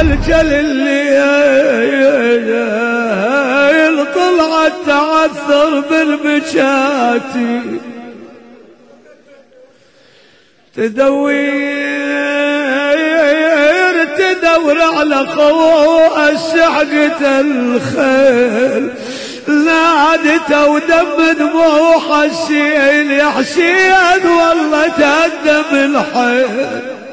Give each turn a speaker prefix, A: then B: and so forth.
A: هالجل الليل طلعت تعثر بالبجاتي تدور على خوه الشحقة الخيل نادته ودم دموع حسين يا حسين والله تقدم الحيل